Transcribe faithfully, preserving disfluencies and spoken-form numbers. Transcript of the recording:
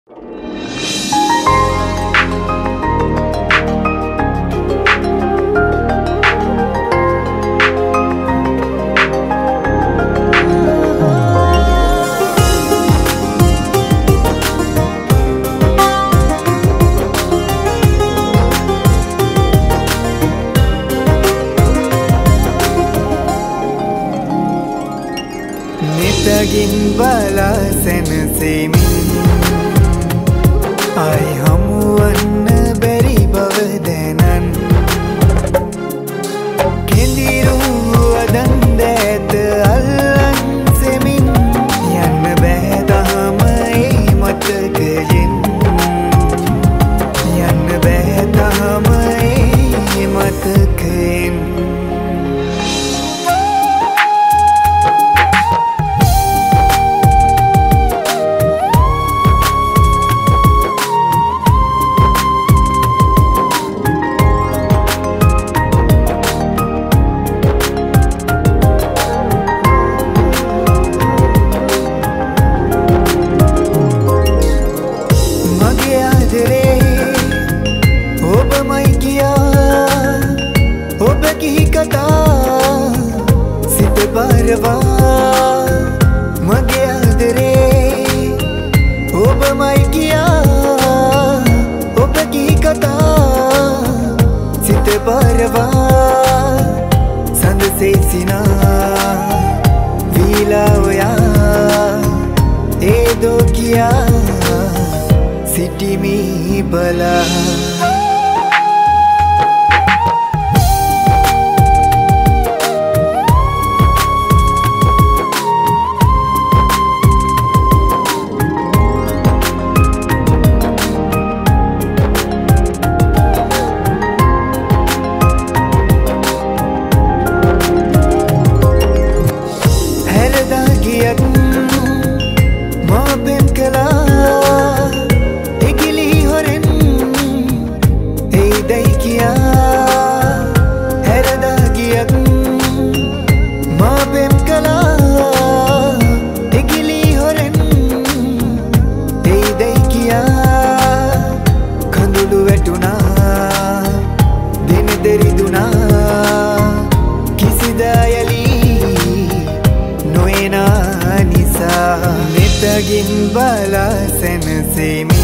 නිතගින් බලා සැනසෙමින් ආයි හමුවන්න බැරි බව දැනන් කෙඳිරු අදන් දැත අල්ලන් සෙමින් යන්න බෑ තාම ඒ මතකයෙන් යන්න බෑ තාම ඒ මතකයෙන් සිත බරවා මගේ ආදරේ ඔබමයි කියා ඔබ කී කතා සිත බරවා සඳසේ සිනා වීලා ඔයා ඒදෝ කියා සිටිමි බලා නිතගින් බලා සැනසෙමින්